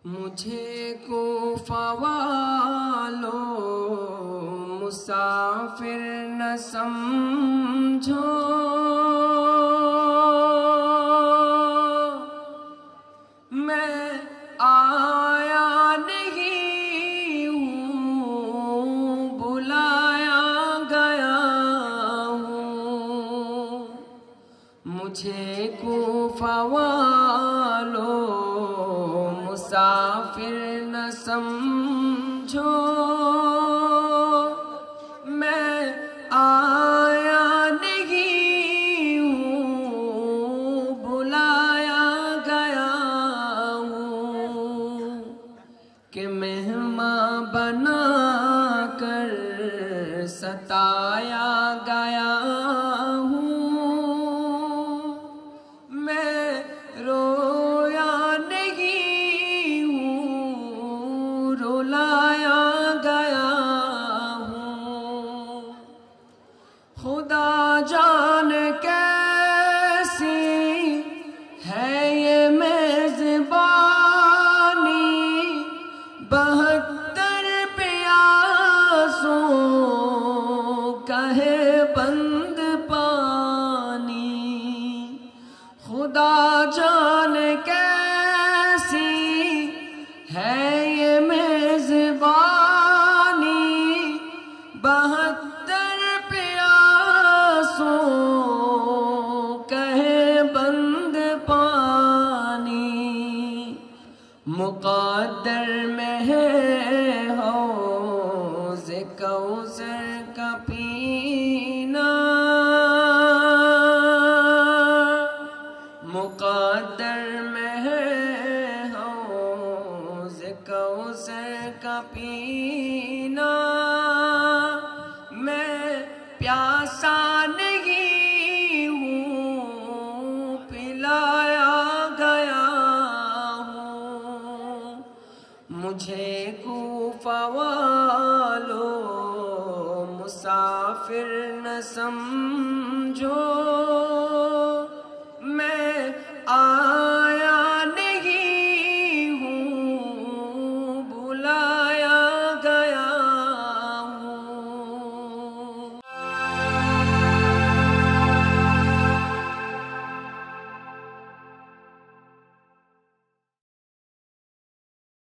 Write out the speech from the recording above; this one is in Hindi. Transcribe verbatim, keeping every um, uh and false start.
मुझे कूफा वालो मुसाफिर न समझो, मैं आया नहीं हूँ, बुलाया गया हूँ। मुझे कूफा वालो मुसाफिर न समझो, मैं आया नहीं हूँ, बुलाया गया हूँ। कि मेहमान बना कर सताया गया हूँ। मैं रोया नहीं हूँ, रुलाया गया हूँ। खुदा जाने कैसी है ये मेज़बानी, बहत्तर प्यासों कहे बंद पानी। खुदा जाने कैसी है ये मेज़बानी, बहत्तर प्यासों कहे बंद पानी। मुक़द्दर में है हौज़ कौसर का पीना, मुक़द्दर में है हौज़ कौसर का पीना। मैं प्यासा नहीं हूँ, पिलाया गया हूँ। मुझे कूफा वालो मुसाफिर न समझो,